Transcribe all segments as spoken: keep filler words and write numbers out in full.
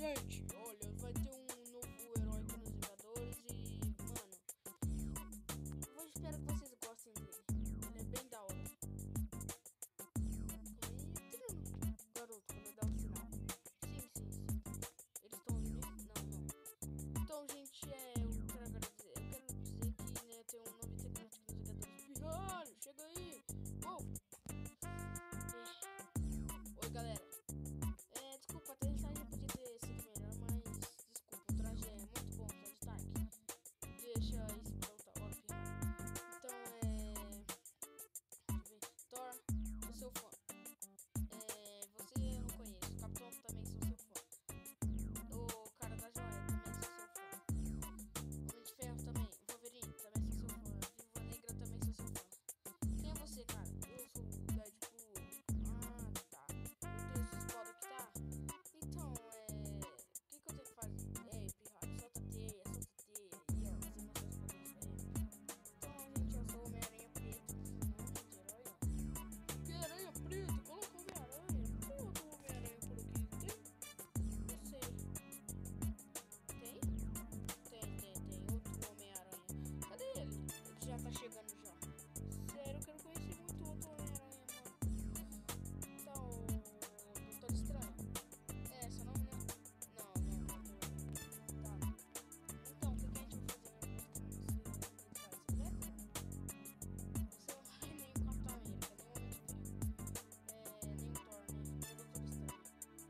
Gente, olha, vai ter um novo herói aqui nos Vingadores e, mano, eu vou esperar que vocês gostem dele. Ele é bem da hora. Calma aí, tirando. Garoto, quando dá o sinal. Sim, sim, sim. Eles estão ouvindo isso? Não, não. Então, gente, é, eu quero agradecer. Eu quero dizer que, né, tem um novo integrante aqui nos Vingadores. Pirralho, chega aí. Uou. É. Oi, galera. É, desculpa, até a mensagem podia ter sido melhor, mas desculpa, o traje é muito bom, Tony Stark. Deixa isso pra outra hora, pirralho. Então, é... Deixa eu ver. Thor, sou seu fã. É, você eu não conheço. Capitão também sou seu fã. O cara da joia também sou seu fã. Homem de Ferro também. Wolverine também sou seu fã. Viúva Negra também sou seu fã. Quem é você, cara? Eu sou o Deadpool. Ah, tá. Eu tenho esse espada aqui, tá? Então, é... O que, que eu tenho que fazer? Ei, pirralho, solta a teia, solta a teia. Aí, ó, você não seus poderes pra ele. Então, gente, eu sou o Homem-Aranha Preto. Nome de herói, ó. Que aranha preta? Coloca o Homem-Aranha. Coloca o Homem-Aranha por aqui. Tem? Não sei. Tem? Tem, tem, tem. Outro Homem-Aranha. Cadê ele? Ele já tá chegando já. Sério, eu quero conhecer muito outro Homem-Aranha, mano. Então, Doutor Estranho. É, seu nome não? Não, não, não. Tá. Então, o que, que a gente vai fazer mesmo? Você identidade secreta? Você não vai nem o Capitão América, nem o Homem de Ferro. É, nem o Thor, né? Nem o Doutor Estranho.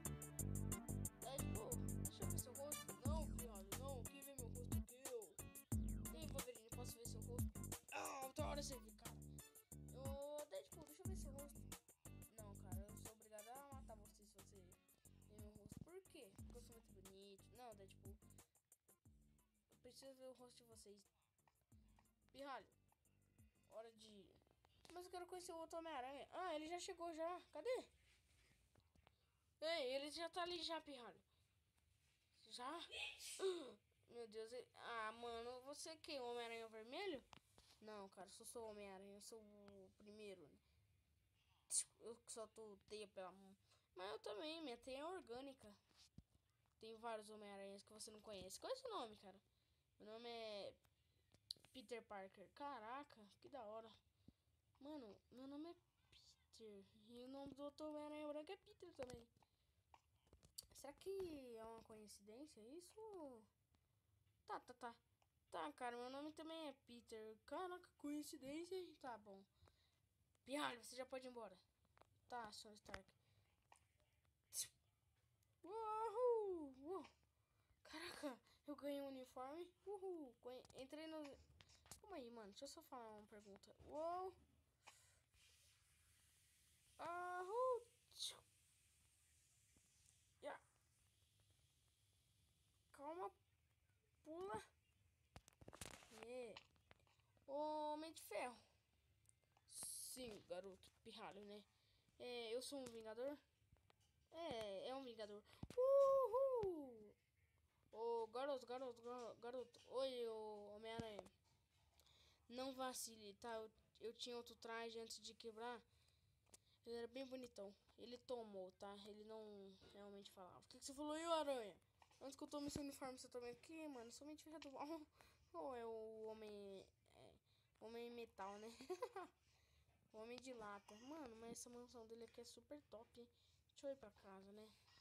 É, tipo, deixa eu ver seu rosto. Não, pirralho, não. Quem vê meu rosto aqui? Eu. Ei, Wolverine, posso ver seu rosto? Ah, outra hora você vê, cara. Ô, Deadpool, deixa eu ver seu rosto. Não, cara, eu sou obrigado a matar você se você ver meu rosto. Por quê? Porque eu sou muito bonito. Não, Deadpool. Eu preciso ver o rosto de vocês. Pirralho, hora de ir. Mas eu quero conhecer o outro Homem-Aranha. Ah, ele já chegou já. Cadê? Ei, ele já tá ali já, pirralho. Já? Meu Deus. Ele... Ah, mano, você é quem? O Homem-Aranha vermelho? Não, cara, eu só sou o Homem-Aranha. Eu sou o primeiro, né? Eu que só tô teia pela mão. Mas eu também, minha teia é orgânica. Tem vários Homem-Aranhas que você não conhece. Qual é o seu nome, cara? Meu nome é Peter Parker. Caraca, que da hora. Mano, meu nome é Peter. E o nome do outro Homem-Aranha branco é Peter também. Será que é uma coincidência isso? Tá, tá, tá. Tá, cara, meu nome também é Peter. Caraca, coincidência, hein? Tá bom. Pirralho, você já pode ir embora. Tá, senhor Stark. Uhul! Uhul. Caraca, eu ganhei um uniforme. Uhul! Ganhei... Entrei no... Calma aí, mano. Deixa eu só falar uma pergunta. Uou! Ahul! Yeah. Calma. Pula. É. Homem de Ferro. Sim, garoto. Pirralho, né? É, eu sou um Vingador? É, é um Vingador. Uhul! Ô, garoto, garoto, garoto, garoto. Oi, ô Homem-Aranha. Não vacile, tá? Eu, eu tinha outro traje antes de quebrar. Ele era bem bonitão. Ele tomou, tá? Ele não realmente falava. O que, que você falou aí, Aranha? Antes que eu tome esse uniforme, você também aqui, mano. Somente ferro do mal. Ou é o homem... É, homem metal, né? O homem de lata. Mano, mas essa mansão dele aqui é super top, hein? Deixa eu ir pra casa, né?